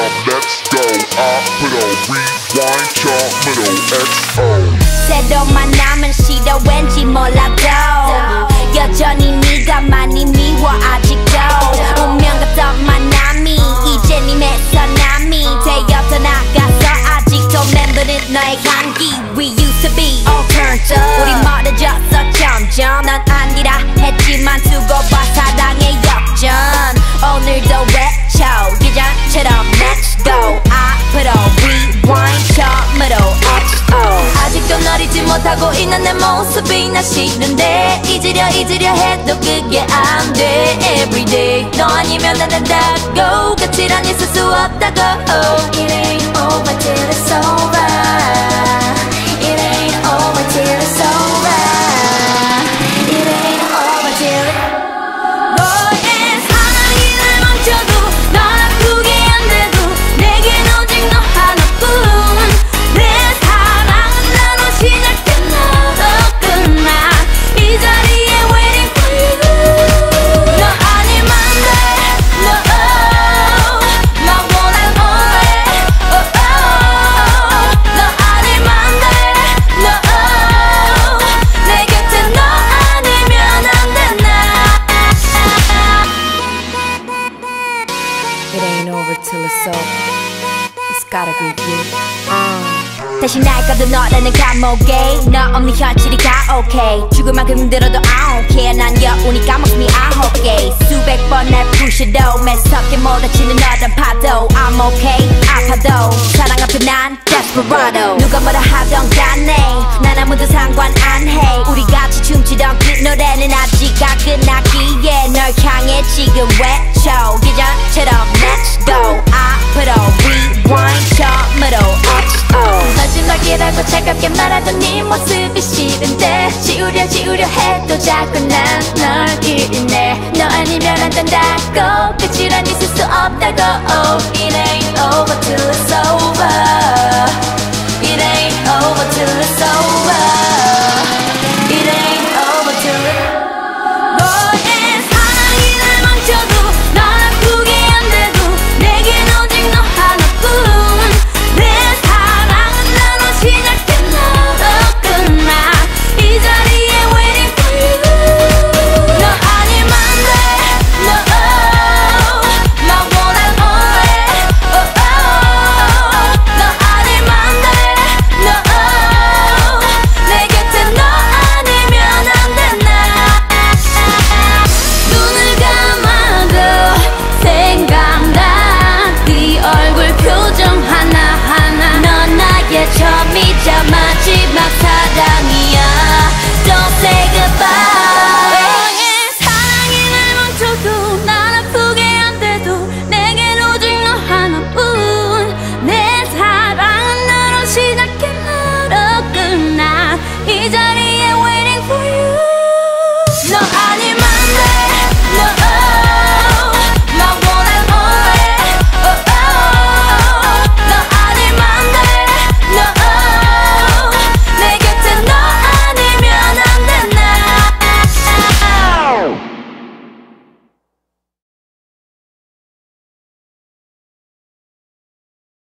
let's go. 앞으로 rewind 처음으로 XO. 새로운 만남은 싫어 왠지 몰라도 여전히 네가 많이 미워 아직도. 운명 같던 만남이 이제 네 매서남이 되어 떠나가서 아직도 맴도는 너의 향기. We used to be all turned up. 우리 멀어졌어 점점. 넌 아니라 했지만 두고 봐 사랑의 역전. 오늘도 외쳐 예전처럼 let's go. 앞으로 rewind 처음으로 XO. 아직도 널 잊지 못하고 있는 내 모습이 나 싫은데 잊으려 해도 그게 안 돼. Everyday 너 아니면 안 된다고. 끝이란 있을 수 없다고. It ain't over till it's over. It ain't over till it's over. It ain't over till it's 너의 사랑이를 멈춰도 널 아프게 안 돼도 내겐 오직 너 하나뿐. 내 사랑은 나로 시작돼 나도 끝나 이 자리에 waiting for you. 너 아니면 돼 no. 나 원한 only 너 아니면 돼 no. 내 곁에 너 아니면 안 돼 나. It ain't over till it's over. It's gotta be you. 다시 날 꺼도 너라는 감옥에 너 없는 현실이 다 okay. 죽을 만큼 힘들어도 I don't care. 난 여우니까 목숨이 9개. 수백 번 날 부셔도 매섭게 몰아치는 너란 파도 I'm okay. 아파도 사랑 앞에 난 desperado. 누가 뭐라 하던 간에 난 아무도 상관 안 해. 우리 같이 춤추던 그 노래는 아직 안 끝나기에 널 향해 지금 외쳐 예전처럼 let's go. 앞으로 rewind 처음으로 XO. 마지막이라고 차갑게 말하던 네 모습이 싫은데 지우려 해도 자꾸 난 널 잃네. 너 아니면 안 된다고. 끝이란 있을 수 없다고. It ain't over till